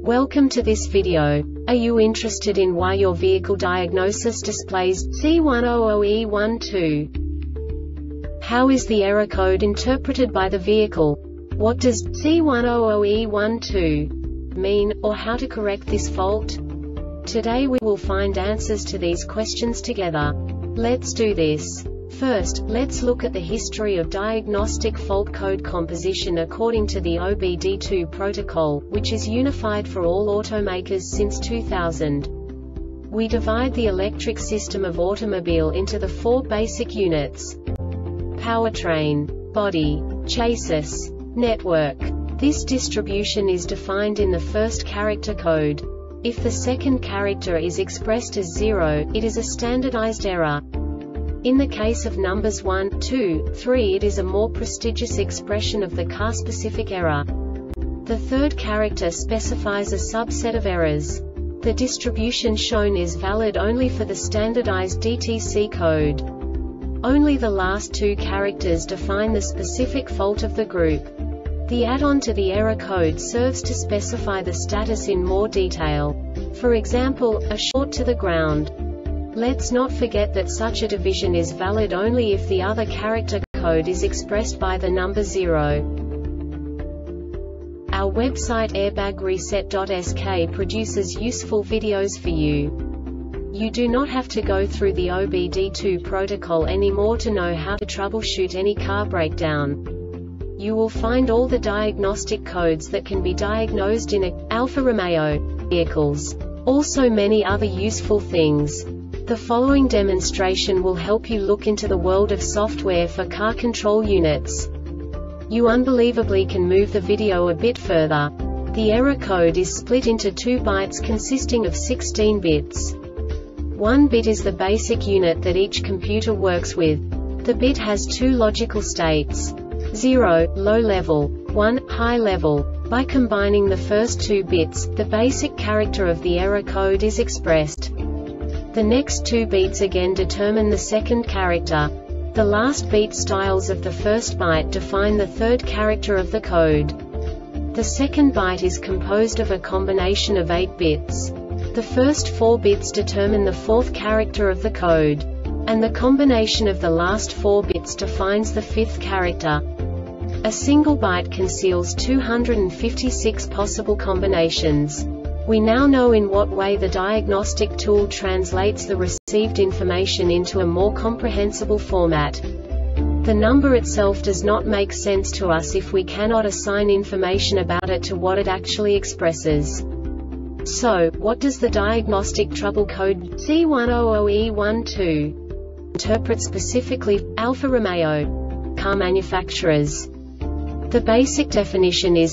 Welcome to this video. Are you interested in why your vehicle diagnosis displays C100E12? How is the error code interpreted by the vehicle? What does C100E12 mean, or how to correct this fault? Today we will find answers to these questions together. Let's do this. First, let's look at the history of diagnostic fault code composition according to the OBD2 protocol, which is unified for all automakers since 2000. We divide the electric system of automobile into the four basic units: powertrain, body, chassis, network. This distribution is defined in the first character code. If the second character is expressed as 0, it is a standardized error. In the case of numbers 1, 2, 3, it is a more prestigious expression of the car-specific error. The third character specifies a subset of errors. The distribution shown is valid only for the standardized DTC code. Only the last two characters define the specific fault of the group. The add-on to the error code serves to specify the status in more detail. For example, a short to the ground. Let's not forget that such a division is valid only if the other character code is expressed by the number 0. Our website airbagreset.sk produces useful videos for you. You do not have to go through the OBD2 protocol anymore to know how to troubleshoot any car breakdown. You will find all the diagnostic codes that can be diagnosed in Alfa Romeo vehicles. Also many other useful things. The following demonstration will help you look into the world of software for car control units. You unbelievably can move the video a bit further. The error code is split into 2 bytes consisting of 16 bits. 1 bit is the basic unit that each computer works with. The bit has 2 logical states: 0, low level, 1, high level. By combining the first 2 bits, the basic character of the error code is expressed. The next 2 beats again determine the second character. The last beat styles of the first byte define the third character of the code. The second byte is composed of a combination of 8 bits. The first 4 bits determine the fourth character of the code. And the combination of the last 4 bits defines the fifth character. A single byte conceals 256 possible combinations. We now know in what way the diagnostic tool translates the received information into a more comprehensible format. The number itself does not make sense to us if we cannot assign information about it to what it actually expresses. So, what does the diagnostic trouble code C100E12 interpret specifically for Alfa Romeo car manufacturers? The basic definition is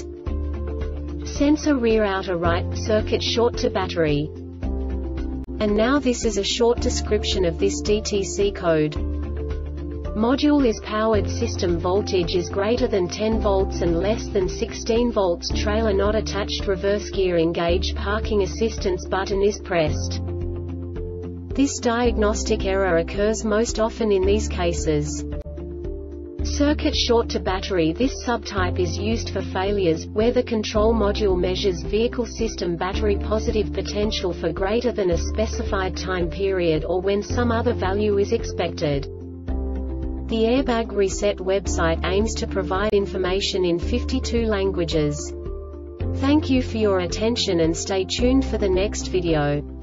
sensor rear outer right, circuit short to battery. And now this is a short description of this DTC code. Module is powered, system voltage is greater than 10 volts and less than 16 volts, trailer not attached, reverse gear engaged, parking assistance button is pressed. This diagnostic error occurs most often in these cases: circuit short to battery. This subtype is used for failures where the control module measures vehicle system battery positive potential for greater than a specified time period or when some other value is expected. The Airbag Reset website aims to provide information in 52 languages. Thank you for your attention and stay tuned for the next video.